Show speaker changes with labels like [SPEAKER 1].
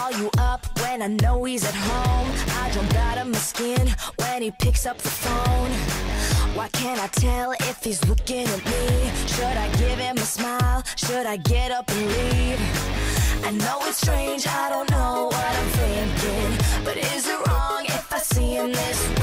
[SPEAKER 1] call you up when I know he's at home. I jump out of my skin when he picks up the phone. Why can't I tell if he's looking at me? Should I give him a smile? Should I get up and leave? I know it's strange, I don't know what I'm thinking, but is it wrong if I see him this